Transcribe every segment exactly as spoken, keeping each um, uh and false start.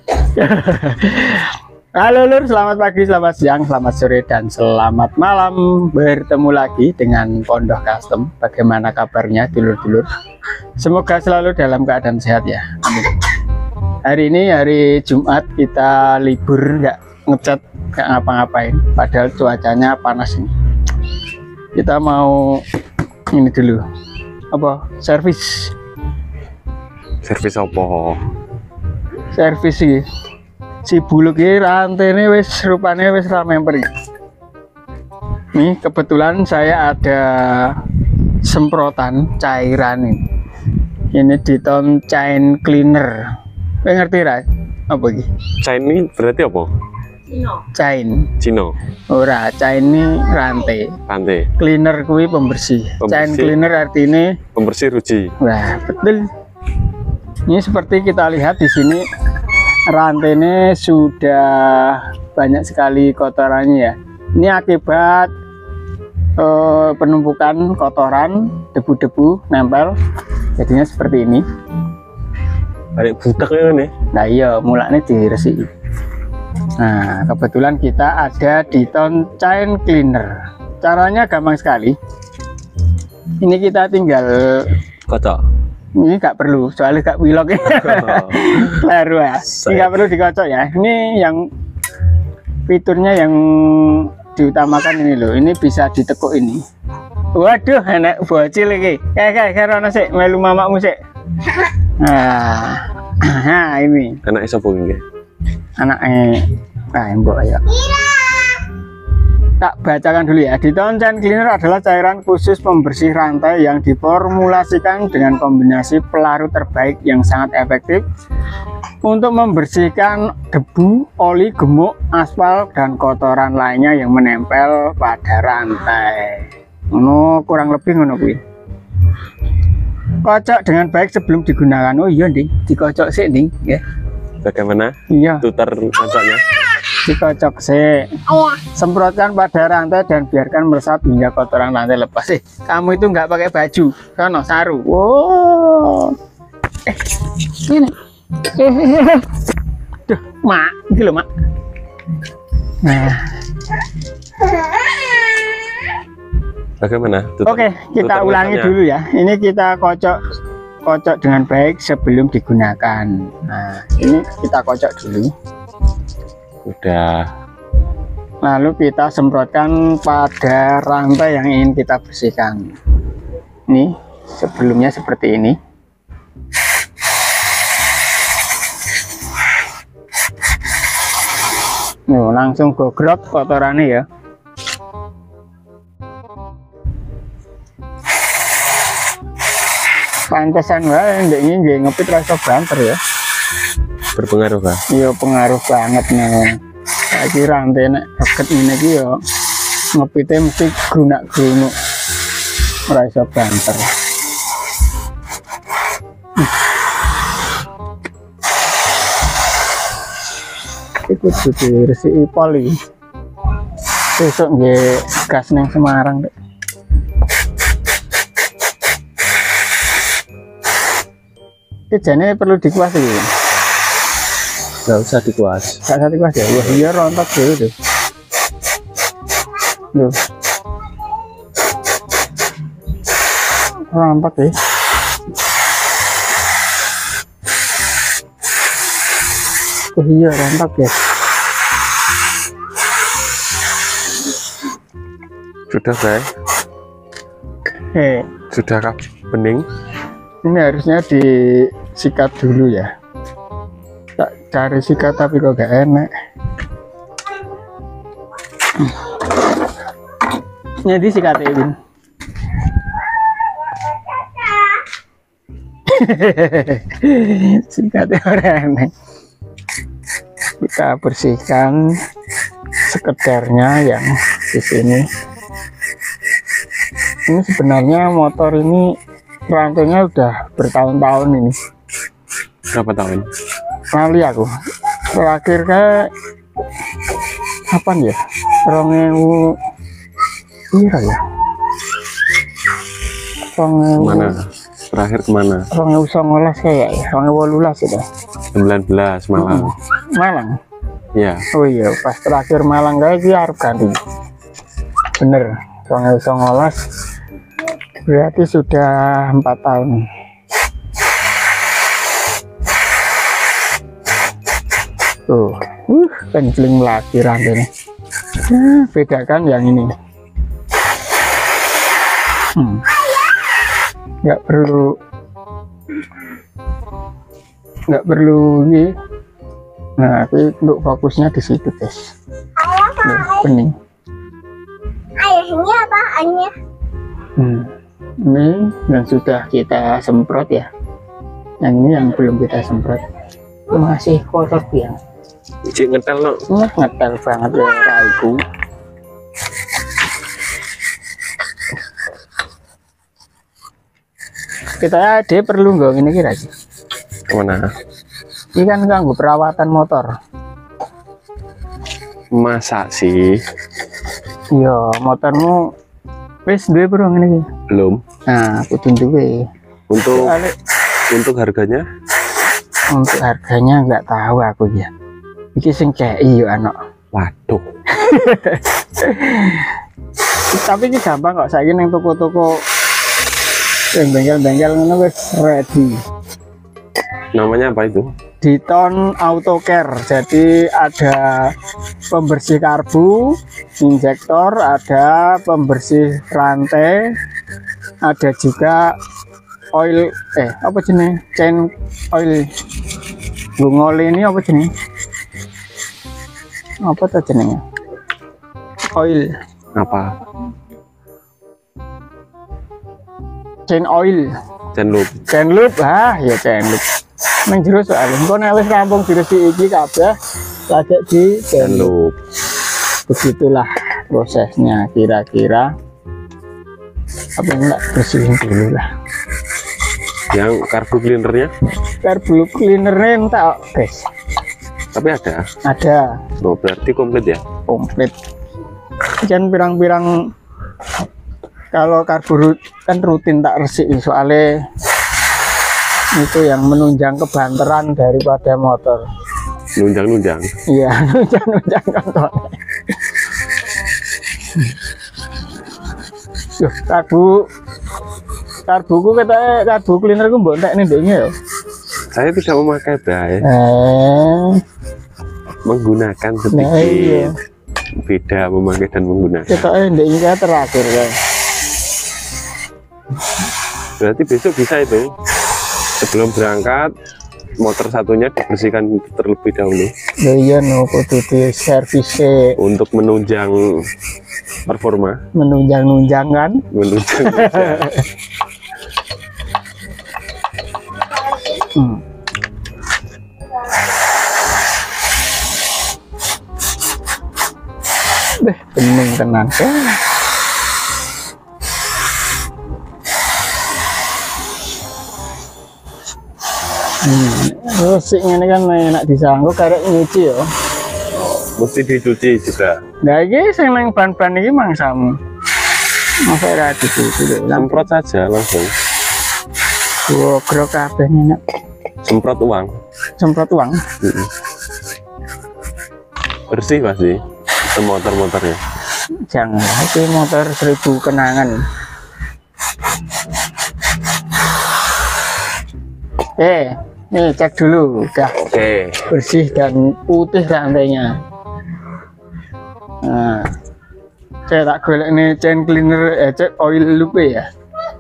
Halo Lur, selamat pagi, selamat siang, selamat sore, dan selamat malam. Bertemu lagi dengan Pondok Custom. Bagaimana kabarnya dulur-dulur? Semoga selalu dalam keadaan sehat ya. Amin. Hari ini hari Jumat, kita libur, nggak ngecat, nggak ngapa-ngapain. Padahal cuacanya panas ini. Kita mau ini dulu, apa? Servis. Servis apa? Servis sih. Si bulu ki rantene wis rupane wis ra memper. Nih kebetulan saya ada semprotan cairan ini. Ini Diton Chain Cleaner. Kowe ngerti ra? Apa iki? Chain ini berarti apa? Cino. Chain. Cino. Ora, chain ini rantai. Rantai. Cleaner kuwi pembersih. Pembersih. Chain cleaner artinya Pembersih ruji. wah, betul. Ini seperti kita lihat di sini. Rantainya sudah banyak sekali kotorannya ya. Ini akibat uh, penumpukan kotoran, debu-debu nempel, jadinya seperti ini. Balik budak ya nih. Nah iya, mulanya diresiki. Nah kebetulan kita ada Diton Chain Cleaner. Caranya gampang sekali. Ini kita tinggal Kocok. Ini nggak perlu, soalnya nggak wilok ya. Baru ya, ini nggak perlu dikocok ya. Ini yang fiturnya yang diutamakan ini loh. Ini bisa ditekuk ini. Waduh, enak bocil lagi. Kayak kayak karena sih melu mamamu sih. Nah, nah ini. Anak siapa ini? Anaknya, ah mbok ayo. Tak bacakan dulu ya. Diton Chain Cleaner adalah cairan khusus pembersih rantai yang diformulasikan dengan kombinasi pelarut terbaik yang sangat efektif untuk membersihkan debu, oli, gemuk, aspal, dan kotoran lainnya yang menempel pada rantai. Ngono kurang lebih ngono kuwi. Kocok dengan baik sebelum digunakan. Oh iya nih, dikocok sih nih ya. Bagaimana? Iya. Tutar kocoknya. Dikocok sih, semprotkan pada rantai dan biarkan meresap hingga kotoran rantai lepas. Eh, kamu itu nggak pakai baju, sono saru. Wow, eh, ini, eh, eh, eh. Duh, mak, ini loh mak. Nah, Bagaimana? Tutar, oke, kita tutar ulangi kocoknya. dulu ya. Ini kita kocok, kocok dengan baik sebelum digunakan. Nah, ini kita kocok dulu. Udah. Lalu kita semprotkan pada rantai yang ingin kita bersihkan. Ini sebelumnya seperti ini. Nih, langsung gogrok kotorannya ya. Pantesan wae ndek iki nggih ngepit rasa banter ya. Berpengaruh kah? Iya pengaruh banget nih. Lagi rantai nek deket ini iki yo ngepitnya mesti grunak-grunuk. Ora iso banter. Ikut cuci resiki poli. Besok nggih gas nang Semarang dek. Iki jane perlu dikuas iki. Gak usah dikuas. Gak satu kuas ya, wah iya rontok dulu tuh. Loh. Rontok ya. Oh iya rontok ya. Sudah saya. Hei, Sudah kah bening? ini harusnya disikat dulu ya. Tak cari sikat tapi kok gak enak. Ini disikat Ewin. Sikatnya orang enak. Kita bersihkan sekedarnya yang di sini. Ini sebenarnya motor ini rantainya udah bertahun-tahun ini. Berapa tahun? Kali aku terakhir kayak kapan ya? Rongewu iya ya. Rongewu Mana? terakhir kemana? Rong ewu songolas kayak ya, rong ewu wolulas itu. sembilan belas Malang. Hmm. Malang. Ya. Oh iya, pas terakhir Malang kayak dia harus ganti. Bener, rong ewu songolas. Berarti sudah empat tahun. Tuh, uh, pencling lagi rantainya. Nah, bedakan yang ini. Hmm. Nggak perlu, nggak perlu ini. Nah, tapi untuk fokusnya di situ, guys. Tuh, bening. Ayahnya apa? Ayahnya? Hmm. Ini yang sudah kita semprot ya. Yang ini yang belum kita semprot. Itu masih kotor ya. Cik ngetel no. Nah, ngetel banget ya raiku. Kita ada perlu nggak ini kira sih? Kemana? Ini kan ganggu perawatan motor. Masa sih? Iya, motormu wis duwe bro ngene iki. Belum. Nah, kudu duwe. Untuk Soalnya, untuk harganya? untuk harganya nggak tahu aku ya. Iki sing kei yo anak. Waduh. Tapi ini gampang kok, saiki nang toko-toko yang bengkel-bengkel ngono wis ready. Namanya apa itu? Diton Auto Care. Jadi ada pembersih karbu, injektor, ada pembersih rantai, ada juga oil eh apa jenis chain oil. Gungol ini apa jenis? Apa tuh jenisnya? Oil. Apa? Chain oil. Chain loop. Chain loop, ah ya chain loop. Nang jero soalnya engko nek wis rampung diresi iki kabeh lajak di chain Chain loop. loop. Begitulah prosesnya kira-kira. Apa enggak bersihin dulu lah. Yang karbu cleanernya? Karbu cleanernya entak guys. Tapi ada. Ada Oh, berarti komplit ya? komplit. Kan pirang-pirang kalau karbu kan rutin tak resik soalnya itu yang menunjang kebanteran daripada motor. Nunjang-nunjang. Iya, nunjang-nunjang kontrol. Yuh, karbu karbuku kata karbu cleaner ku mbok entek ning ndekne ya. Saya tidak memakai bray. Eh, Menggunakan nah sedikit. iya. Beda memakai dan menggunakan. Kita ndekne kayak terakhir kan. Berarti besok bisa itu. Sebelum berangkat, motor satunya dibersihkan terlebih dahulu. Ya iya no, kudu di servis Untuk menunjang performa. menunjang-nunjang kan. Menunjang. Hmm. Beh, bening tenan. Hmm, rusik ini kan enak disanggup karek nyuci ya. Mesti dicuci juga. Nah, ini sing nang ban-ban ini mangsamu. Masa ora dicuci lho. Semprot saja langsung. Gua grok kabeh enak. Semprot uang. Semprot uang. Mm-mm. Bersih pasti. Itu motor-motornya. Jangan, itu motor seribu kenangan. Eh, nih cek dulu, udah Oke. bersih dan putih rantainya. Nah, saya tak golek nih chain cleaner, eh cek oil loop ya.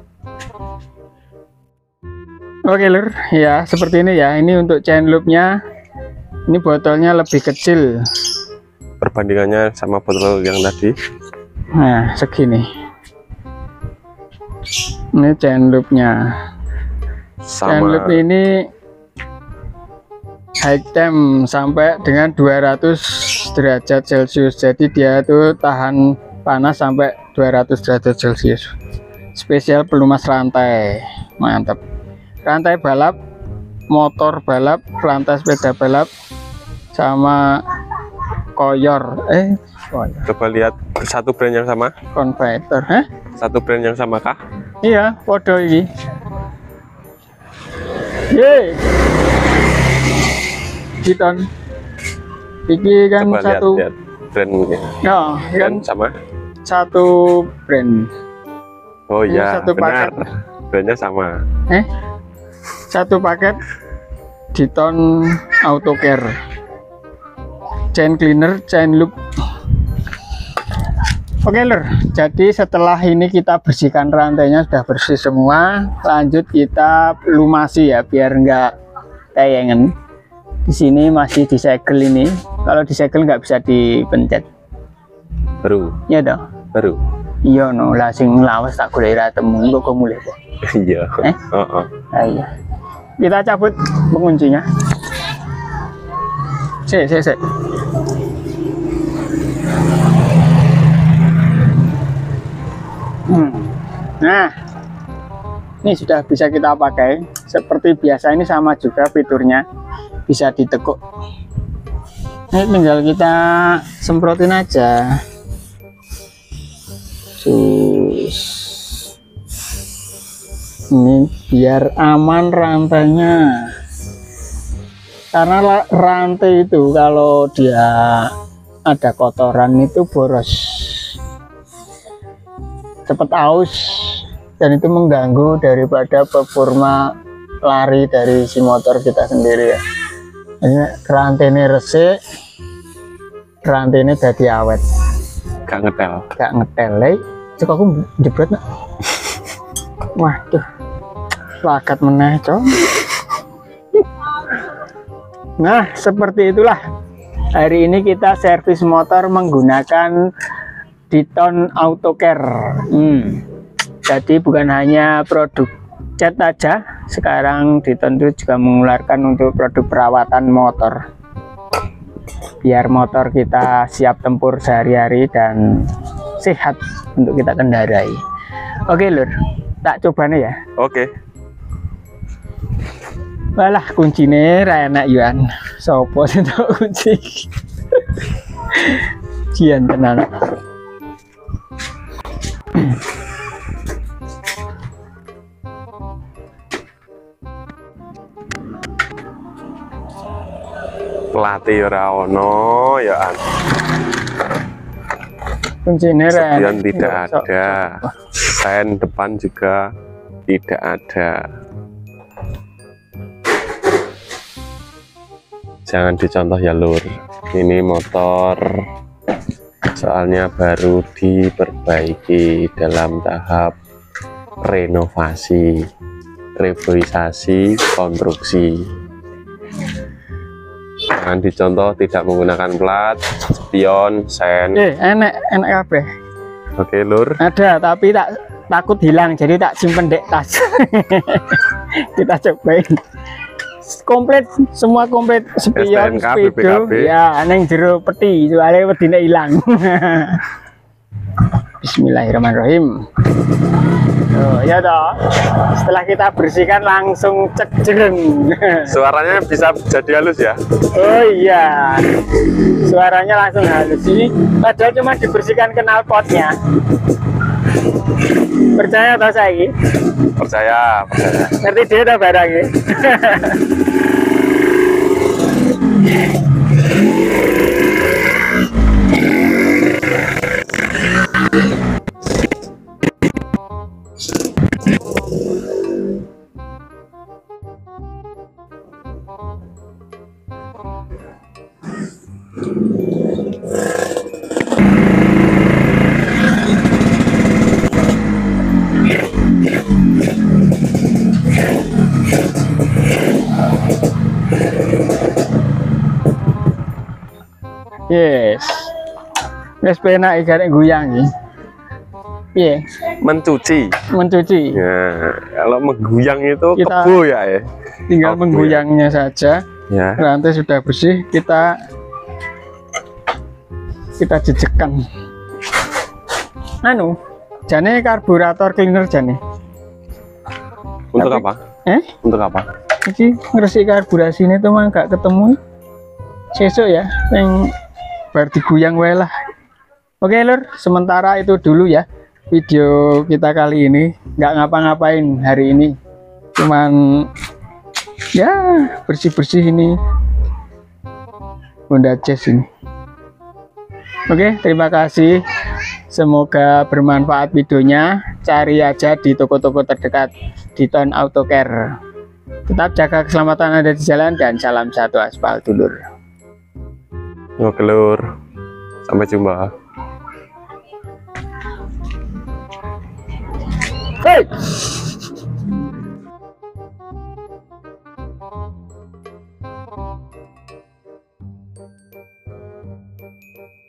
Oke lur, ya seperti ini ya. Ini untuk chain loopnya. Ini botolnya lebih kecil. Perbandingannya sama botol yang tadi. Nah, segini. Ini chain loopnya. Chain Sama. loop ini high temp sampai dengan dua ratus derajat Celcius. Jadi dia tuh tahan panas sampai dua ratus derajat Celcius. Spesial pelumas rantai. Mantap. Rantai balap, motor balap, rantai sepeda balap, sama koyor. Eh, koyor. Coba lihat satu brand yang sama. Converter, hah? Satu brand yang sama kah? Iya, podo ini. Ye. Diton. Iki kan Coba satu. lihat, lihat brandnya. Ya, kan Brand sama. satu brand. Oh Ini iya, satu benar. paket. Brandnya sama. Eh, satu paket Diton Auto Care, chain cleaner, chain loop. Oke lur, jadi setelah ini kita bersihkan rantainya, sudah bersih semua. Lanjut kita lumasi ya, biar enggak tayangan. Di sini masih disegel ini. Kalau disegel nggak bisa dipencet. Baru, Ya dong. baru. Iya no, lah sing lawas tak golek ra temu kok mulai kok. Iya. Eh? Oh, oh. Nah, iya. Kita cabut penguncinya. Sik, sik, sik. Hmm. Nah, ini sudah bisa kita pakai. Seperti biasa ini sama juga fiturnya, bisa ditekuk. Ini tinggal kita semprotin aja. Sus. Ini biar aman rantainya, karena rantai itu kalau dia ada kotoran itu boros, cepat aus, dan itu mengganggu daripada performa lari dari si motor kita sendiri ya. Ini rantai ini resik, rantai ini jadi awet, Gak ngetel. gak ngetel lagi. Cek aku jebret nak. Waduh, lakat meneh cok. Nah, seperti itulah. Hari ini kita servis motor menggunakan Diton Auto Care. Hmm. Jadi bukan hanya produk cat aja, sekarang Diton itu juga mengeluarkan untuk produk perawatan motor. Biar motor kita siap tempur sehari-hari dan sehat untuk kita kendarai. Oke lur, tak coba nih ya. Oke. Walah kuncinya ra enak yuan. Sopo sing tok kunci. Jian tenan. Pelatih ora ono ya. An. Kuncinya ra Spion enak. tidak Sok, ada. sok. Sen depan juga tidak ada. Jangan dicontoh ya lur. Ini motor soalnya baru diperbaiki dalam tahap renovasi, revisasi, konstruksi. Jangan dicontoh tidak menggunakan plat, spion, sen. Eh, enak, enak kabeh. Oke lur. Ada, tapi tak takut hilang, jadi tak simpen dek tas. Kita cobain. Komplit, semua komplit, spion, S T N K, speedo, B P K B. ya, neng jero peti, soalnya wedine hilang. Bismillahirrahmanirrahim. Oh, ya toh. Setelah kita bersihkan langsung cek jereng. Suaranya bisa jadi halus ya. Oh iya, suaranya langsung halus. Ini padahal cuma dibersihkan knalpotnya. Percaya atau saya? Percaya, percaya. Ngerti dia tak barangnya? Yes. Wes penak ikan guyang iki. Piye? Mencuci. Mencuci. Ya, kalau mengguyang itu Kita- kebo ya, ya. Tinggal Kebo mengguyangnya saja. Ya. Rantai sudah bersih, kita kita jejekkan. Anu, jane karburator cleaner jane. Untuk Tapi- apa? Eh? Untuk apa? Iki ngresik karburasi ini tuh mah gak ketemu. Sesuk ya, yang bar diguyang wae lah. Oke lur, sementara itu dulu ya video kita kali ini. Nggak ngapa-ngapain hari ini, cuman Ya, bersih-bersih ini Honda Jazz ini. Oke, terima kasih. Semoga bermanfaat videonya. Cari aja di toko-toko terdekat Diton Auto Care. Tetap jaga keselamatan Anda di jalan dan salam satu aspal dulur. Oke lur, sampai jumpa. Hey!